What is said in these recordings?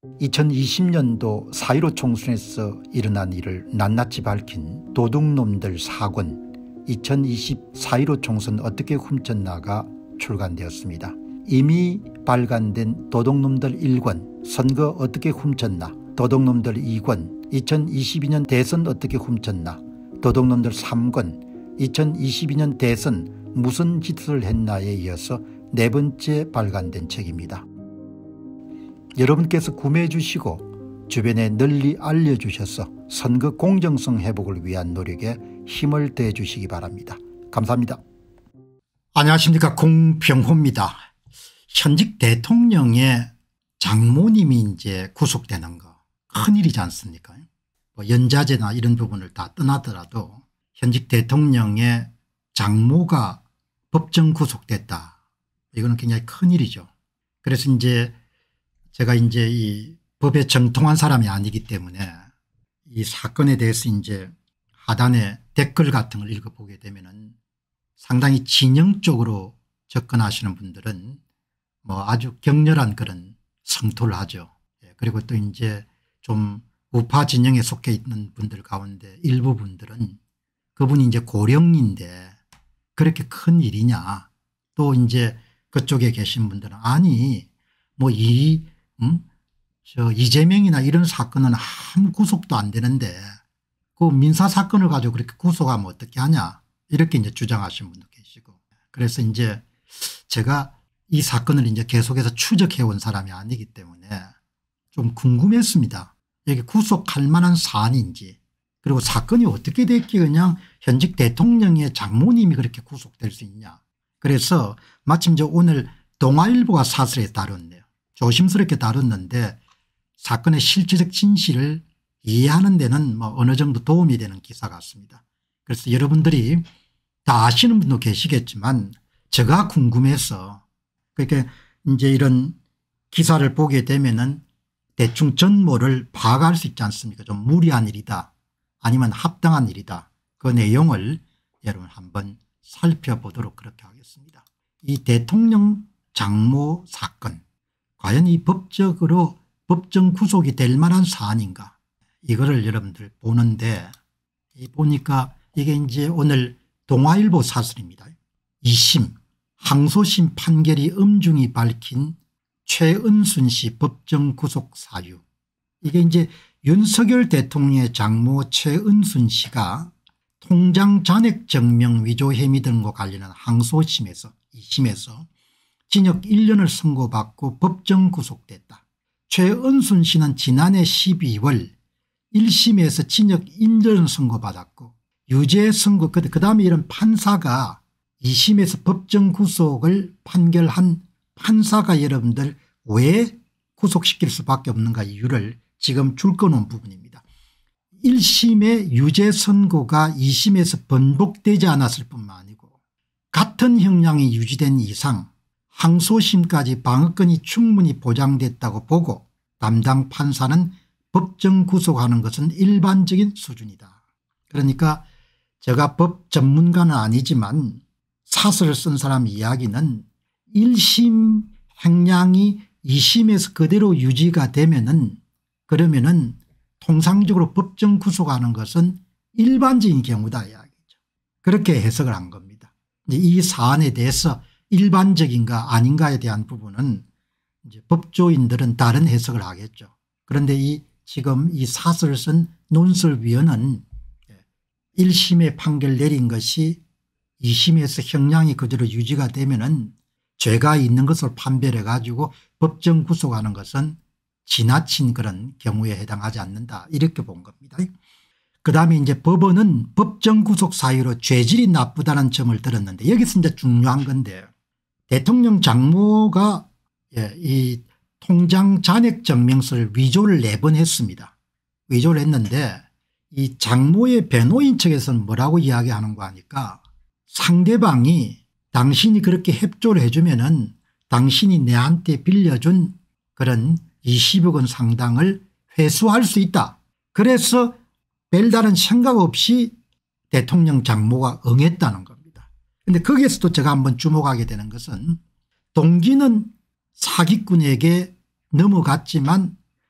2020년도 4.15 총선에서 일어난 일을 낱낱이 밝힌 도둑놈들 4권 2020 4.15 총선 어떻게 훔쳤나가 출간되었습니다. 이미 발간된 도둑놈들 1권 선거 어떻게 훔쳤나, 도둑놈들 2권 2022년 대선 어떻게 훔쳤나, 도둑놈들 3권 2022년 대선 무슨 짓을 했나에 이어서 네 번째 발간된 책입니다. 여러분께서 구매해 주시고 주변에 널리 알려주셔서 선거 공정성 회복을 위한 노력에 힘을 더해 주시기 바랍니다. 감사합니다. 안녕하십니까, 공병호입니다. 현직 대통령의 장모님이 이제 구속되는 거 큰일이지 않습니까? 뭐 연좌제나 이런 부분을 다 떠나더라도 현직 대통령의 장모가 법정 구속됐다. 이거는 굉장히 큰일이죠. 그래서 이제 제가 이제 이 법에 정통한 사람이 아니기 때문에 이 사건에 대해서 이제 하단에 댓글 같은 걸 읽어보게 되면은 상당히 진영적으로 접근하시는 분들은 뭐 아주 격렬한 그런 성토를 하죠. 그리고 또 이제 좀 우파 진영에 속해 있는 분들 가운데 일부 분들은 그분이 이제 고령인데 그렇게 큰 일이냐, 또 이제 그쪽에 계신 분들은 아니 뭐 이재명이나 이런 사건은 아무 구속도 안 되는데 그 민사 사건을 가지고 그렇게 구속하면 어떻게 하냐, 이렇게 이제 주장하시는 분도 계시고. 그래서 이제 제가 이 사건을 이제 계속해서 추적해 온 사람이 아니기 때문에 좀 궁금했습니다. 이게 구속할 만한 사안인지, 그리고 사건이 어떻게 됐기에 그냥 현직 대통령의 장모님이 그렇게 구속될 수 있냐. 그래서 마침 이제 오늘 동아일보가 사설에 다뤘네요. 조심스럽게 다뤘는데 사건의 실질적 진실을 이해하는 데는 뭐 어느 정도 도움이 되는 기사 같습니다. 그래서 여러분들이 다 아시는 분도 계시겠지만 제가 궁금해서, 그러니까 이제 이런 기사를 보게 되면은 대충 전모를 파악할 수 있지 않습니까? 좀 무리한 일이다 아니면 합당한 일이다. 그 내용을 여러분 한번 살펴보도록 그렇게 하겠습니다. 이 대통령 장모 사건 과연 이 법적으로 법정 구속이 될 만한 사안인가, 이거를 여러분들 보는데 이 보니까 이게 이제 오늘 동아일보 사설입니다. 2심 항소심 판결이 엄중히 밝힌 최은순 씨 법정 구속 사유. 이게 이제 윤석열 대통령의 장모 최은순 씨가 통장 잔액 증명 위조 혐의 등과 관련한 항소심에서 2심에서 징역 1년을 선고받고 법정 구속됐다. 최은순 씨는 지난해 12월 1심에서 징역 1년을 선고받았고 유죄 선고, 그다음에 이런 판사가 2심에서 법정 구속을 판결한 판사가 여러분들 왜 구속시킬 수밖에 없는가 이유를 지금 줄 꺼놓은 부분입니다. 1심의 유죄 선고가 2심에서 번복되지 않았을 뿐만 아니고 같은 형량이 유지된 이상 항소심까지 방어권이 충분히 보장됐다고 보고 담당 판사는 법정 구속하는 것은 일반적인 수준이다. 그러니까 제가 법 전문가는 아니지만 사설을 쓴 사람 이야기는 1심 형량이 2심에서 그대로 유지가 되면은 그러면은 통상적으로 법정 구속하는 것은 일반적인 경우다 이야기죠. 그렇게 해석을 한 겁니다. 이 사안에 대해서 일반적인가 아닌가에 대한 부분은 이제 법조인들은 다른 해석을 하겠죠. 그런데 지금 이 사설을 쓴 논설위원은 1심에 판결 내린 것이 2심에서 형량이 그대로 유지가 되면은 죄가 있는 것을 판별해 가지고 법정 구속하는 것은 지나친 그런 경우에 해당하지 않는다, 이렇게 본 겁니다. 그다음에 이제 법원은 법정 구속 사유로 죄질이 나쁘다는 점을 들었는데 여기서 이제 중요한 건데 대통령 장모가 이 통장 잔액 증명서를 위조를 4번 했습니다. 위조를 했는데 이 장모의 변호인 측에서는 뭐라고 이야기하는 거 하니까 상대방이 당신이 그렇게 협조를 해주면은 당신이 내한테 빌려준 그런 20억 원 상당을 회수할 수 있다. 그래서 별다른 생각 없이 대통령 장모가 응했다는 겁니다. 그런데 거기에서도 제가 한번 주목하게 되는 것은 동기는 사기꾼에게 넘어갔지만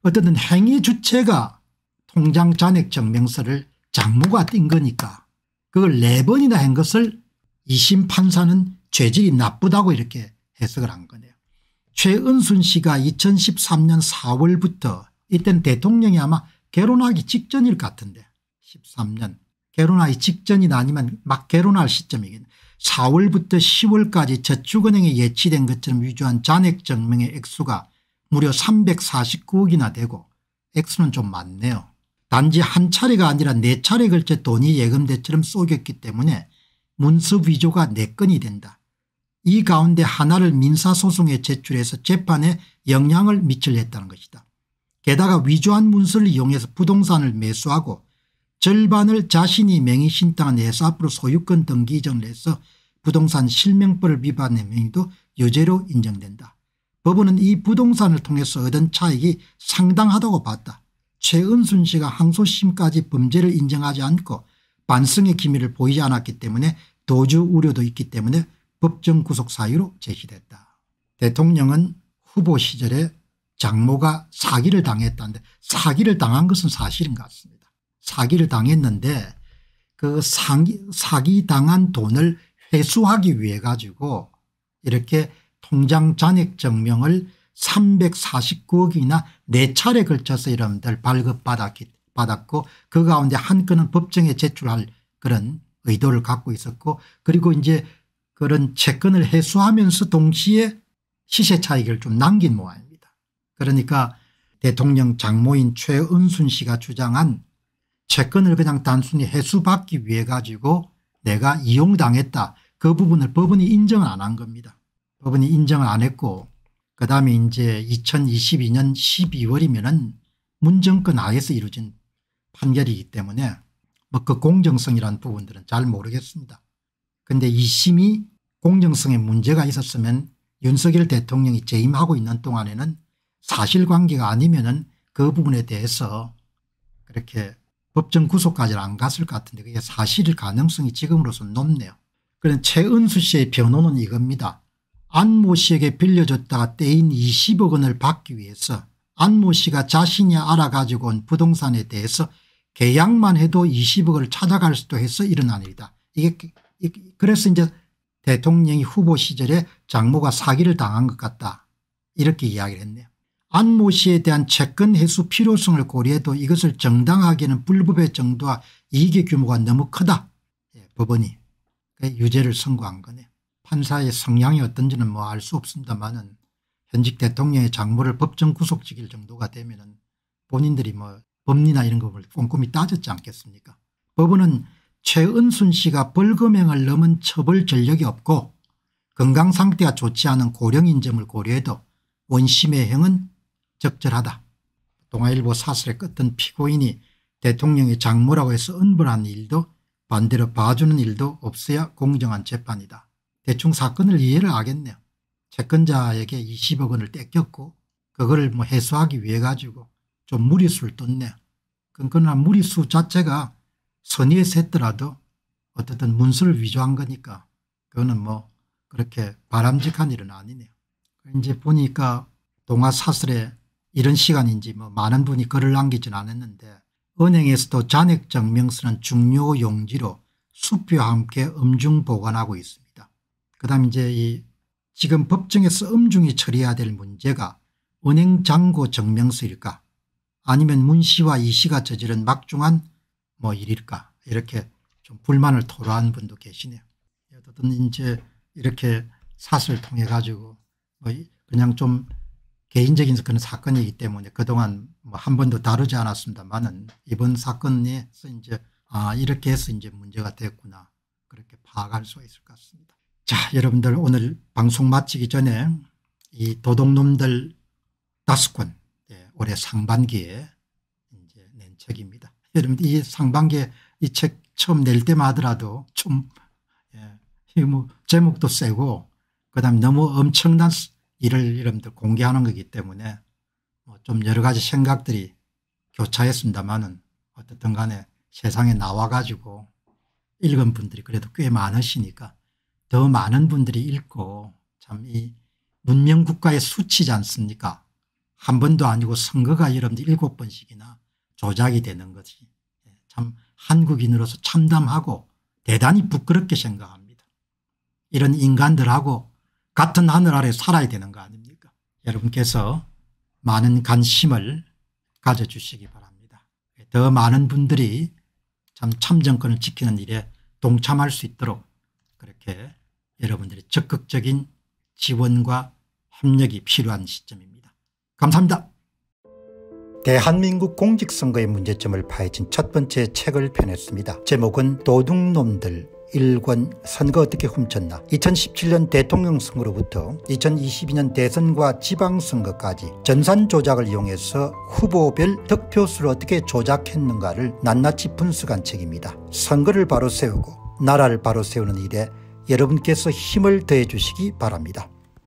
어쨌든 행위 주체가 통장 잔액 증명서를 장모가 띈 거니까 그걸 4번이나 한 것을 2심 판사는 죄질이 나쁘다고 이렇게 해석을 한 거네요. 최은순 씨가 2013년 4월부터 이때는 대통령이 아마 결혼하기 직전일 것 같은데 13년 결혼하기 직전이나 아니면 막 결혼할 시점이겠네. 4월부터 10월까지 저축은행에 예치된 것처럼 위조한 잔액 증명의 액수가 무려 349억이나 되고 액수는 좀 많네요. 단지 한 차례가 아니라 4차례 걸쳐 돈이 예금대처럼 쏘였기 때문에 문서 위조가 4건이 된다. 이 가운데 하나를 민사소송에 제출해서 재판에 영향을 미치려 했다는 것이다. 게다가 위조한 문서를 이용해서 부동산을 매수하고 절반을 자신이 명의 신탁한 회사 앞으로 소유권 등기 이전을 해서 부동산 실명법을 위반한 행위도 유죄로 인정된다. 법원은 이 부동산을 통해서 얻은 차익이 상당하다고 봤다. 최은순 씨가 항소심까지 범죄를 인정하지 않고 반성의 기미를 보이지 않았기 때문에 도주 우려도 있기 때문에 법정 구속 사유로 제시됐다. 대통령은 후보 시절에 장모가 사기를 당했다는데 사기를 당한 것은 사실인 것 같습니다. 사기를 당했는데 그 사기 당한 돈을 회수하기 위해 가지고 이렇게 통장 잔액 증명을 349억이나 4차례 걸쳐서 여러분들 발급받았고 그 가운데 한 건은 법정에 제출할 그런 의도를 갖고 있었고 그리고 이제 그런 채권을 회수하면서 동시에 시세 차익을 좀 남긴 모양입니다. 그러니까 대통령 장모인 최은순 씨가 주장한 채권을 그냥 단순히 회수받기 위해 가지고 내가 이용당했다. 그 부분을 법원이 인정을 안 한 겁니다. 법원이 인정을 안 했고 그다음에 이제 2022년 12월이면은 문정권 하에서 이루어진 판결이기 때문에 뭐 그 공정성이라는 부분들은 잘 모르겠습니다. 그런데 2심이 공정성에 문제가 있었으면 윤석열 대통령이 재임하고 있는 동안에는 사실관계가 아니면은 그 부분에 대해서 그렇게 법정 구속까지는 안 갔을 것 같은데 그게 사실일 가능성이 지금으로서는 높네요. 그런데 최은수 씨의 변호는 이겁니다. 안모 씨에게 빌려줬다가 떼인 20억 원을 받기 위해서 안모 씨가 자신이 알아가지고 온 부동산에 대해서 계약만 해도 20억을 찾아갈 수도 해서 일어난 일이다. 그래서 이제 대통령이 후보 시절에 장모가 사기를 당한 것 같다 이렇게 이야기를 했네요. 안모 씨에 대한 채권 회수 필요성을 고려해도 이것을 정당하게는 불법의 정도와 이익의 규모가 너무 크다. 법원이 유죄를 선고한 거네요. 판사의 성향이 어떤지는 뭐 알 수 없습니다만은 현직 대통령의 장모를 법정 구속시킬 정도가 되면은 본인들이 뭐 법리나 이런 걸 꼼꼼히 따졌지 않겠습니까? 법원은 최은순 씨가 벌금형을 넘은 처벌 전력이 없고 건강 상태가 좋지 않은 고령인 점을 고려해도 원심의 형은 적절하다. 동아일보 사설에 껐던 피고인이 대통령의 장모라고 해서 은벌하는 일도 반대로 봐주는 일도 없어야 공정한 재판이다. 대충 사건을 이해를 하겠네요. 채권자에게 20억 원을 떼겼고 그거를 뭐 해소하기 위해 가지고 좀 무리수를 뒀네요. 그러나 무리수 자체가 선의에서 했더라도 어쨌든 문서를 위조한 거니까 그거는 뭐 그렇게 바람직한 일은 아니네요. 이제 보니까 동아사설에 이런 시간인지 뭐 많은 분이 글을 남기진 않았는데 은행에서도 잔액증명서는 중요 용지로 수표와 함께 엄중 보관하고 있습니다. 그다음 이제 지금 법정에서 엄중히 처리해야 될 문제가 은행 잔고 증명서일까 아니면 문 씨와 이 씨가 저지른 막중한 뭐 일일까 이렇게 좀 불만을 토로한 분도 계시네요. 어쨌든 이제 이렇게 사설을 통해 가지고 뭐 그냥 좀 개인적인 그런 사건이기 때문에 그동안 뭐 한 번도 다루지 않았습니다만은 이번 사건에서 이제 이렇게 해서 이제 문제가 됐구나 그렇게 파악할 수가 있을 것 같습니다. 자, 여러분들 오늘 방송 마치기 전에 이 도둑놈들 5권 올해 상반기에 이제 낸 책입니다. 여러분들 이 상반기에 이 책 처음 낼 때만 하더라도 좀 뭐 제목도 세고 그다음에 너무 엄청난 일을 여러분들 공개하는 거기 때문에 좀 여러 가지 생각들이 교차했습니다마는 어떻든 간에 세상에 나와 가지고 읽은 분들이 그래도 꽤 많으시니까 더 많은 분들이 읽고 참 이 문명국가의 수치지 않습니까? 한 번도 아니고 선거가 여러분들 7번씩이나 조작이 되는 것이 참 한국인으로서 참담하고 대단히 부끄럽게 생각합니다. 이런 인간들하고 같은 하늘 아래 살아야 되는 거 아닙니까? 여러분께서 많은 관심을 가져주시기 바랍니다. 더 많은 분들이 참 참정권을 지키는 일에 동참할 수 있도록 그렇게 여러분들의 적극적인 지원과 협력이 필요한 시점입니다. 감사합니다. 대한민국 공직선거의 문제점을 파헤친 첫 번째 책을 펴냈습니다. 제목은 도둑놈들 1권 선거 어떻게 훔쳤나. 2017년 대통령 선거로부터 2022년 대선과 지방선거까지 전산 조작을 이용해서 후보별 득표수를 어떻게 조작했는가를 낱낱이 분석한 책입니다. 선거를 바로 세우고 나라를 바로 세우는 일에 여러분께서 힘을 더해 주시기 바랍니다.